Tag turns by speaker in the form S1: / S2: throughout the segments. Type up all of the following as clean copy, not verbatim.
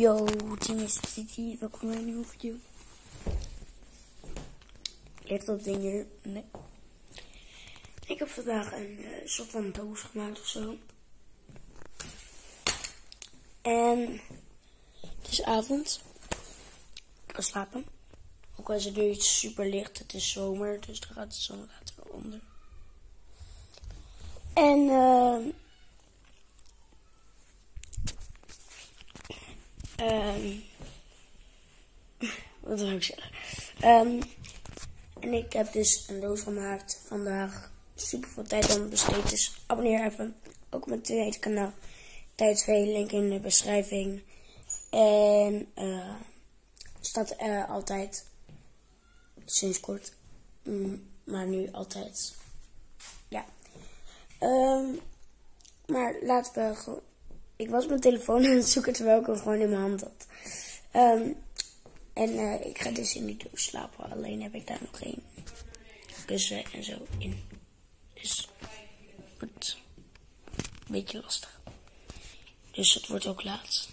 S1: Yo, team is City, welkom bij een nieuwe video. Ligt dat ding hier? Nee. Ik heb vandaag een soort van doos gemaakt of zo. En het is avond. Ik ga slapen. Ook al is het nu iets super licht, het is zomer, dus er gaat de zon eronder. En wat wil ik zeggen? En ik heb dus een doos gemaakt vandaag. Super veel tijd aan besteed, dus abonneer even. Ook op mijn tweede kanaal. Tijd 2, link in de beschrijving. En staat altijd, sinds kort, maar nu altijd. Ja. Maar laten we gewoon. Ik was mijn telefoon aan het zoeken terwijl ik hem gewoon in mijn hand had. En ik ga dus in die doos slapen. Alleen heb ik daar nog geen kussen en zo in. Dus het wordt een beetje lastig. Dus het wordt ook laat.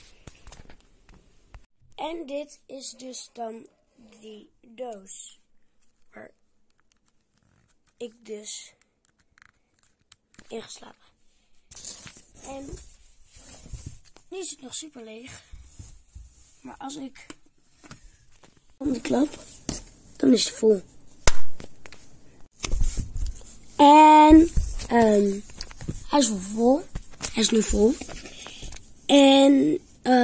S1: En dit is dus dan die doos. Waar ik dus in ga slapen. En nu is het nog super leeg. Maar als ik om de klap, dan is het vol. En hij is wel vol. Hij is nu vol. En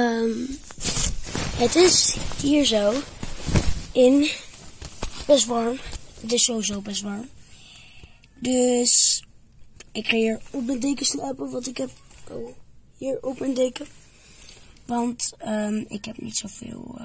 S1: het is hier zo in best warm. Het is sowieso best warm. Dus ik ga hier op mijn deken slapen, want ik heb hier op mijn deken. Want ik heb niet zoveel.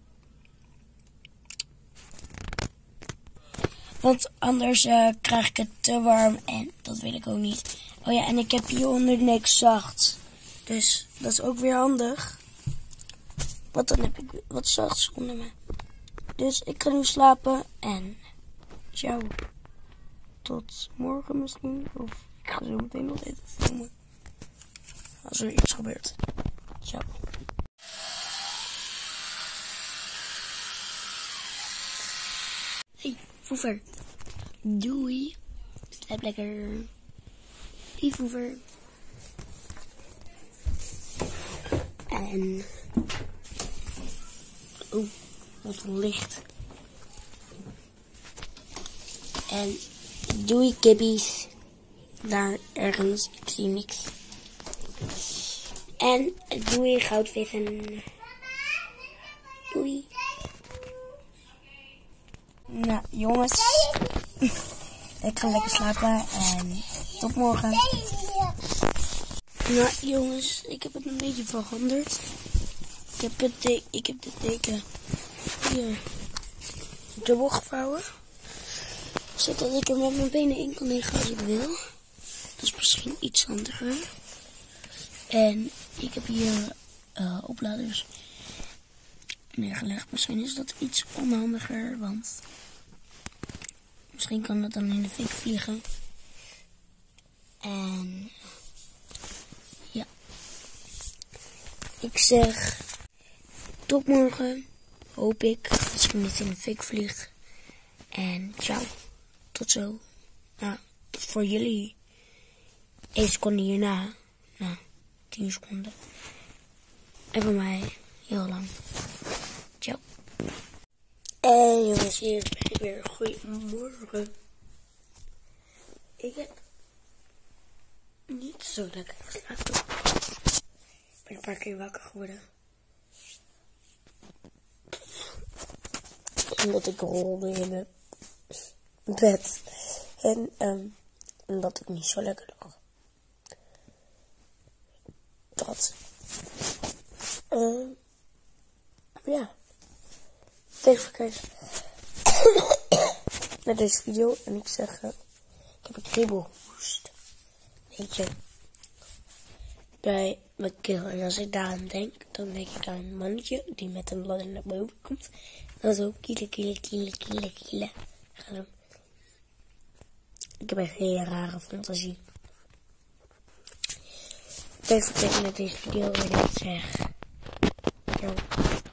S1: Want anders krijg ik het te warm en dat wil ik ook niet. Oh ja, en ik heb hier onder niks zacht. Dus dat is ook weer handig. Want dan heb ik wat zachts onder me. Dus ik ga nu slapen en ciao. Tot morgen misschien. Of ik ga zo meteen nog even filmen. Als er iets gebeurt. Ciao. Hey, Voever. Doei. Slaap lekker. Hey, Voever. En oh, wat een licht. En doei kippies. Daar ergens, ik zie niks. En doei goudvissen. Doei. Nou jongens, ik ga lekker slapen en tot morgen. Nou jongens, ik heb het een beetje veranderd. Ik heb de deken hier dubbel gevouwen. Zodat ik er met mijn benen in kan liggen als ik wil. Dat is misschien iets handiger. En ik heb hier opladers neergelegd. Misschien is dat iets onhandiger, want misschien kan dat dan in de fik vliegen. En ja, ik zeg tot morgen, hoop ik, als ik niet in de fik vlieg. En ciao, tot zo. Nou, voor jullie 1 seconde hierna, nou, 10 seconden. En voor mij heel lang. Ciao. Hey jongens, hier ben ik weer. Goedemorgen. Ik heb niet zo lekker geslapen. Ik ben een paar keer wakker geworden. Omdat ik rolde in mijn bed. En omdat ik niet zo lekker lag. Dat. Ja. Tegenverkeers. Naar deze video. En ik zeg, ik heb een kriebelhoest. Weet je. Bij mijn keel. En als ik daaraan denk, dan denk ik aan een mannetje die met een ladder naar boven komt. Dan zo kielen gaan doen. Ik heb echt een hele rare fantasie. Thanks voor kijken naar deze video en ik zeg Dankjewel.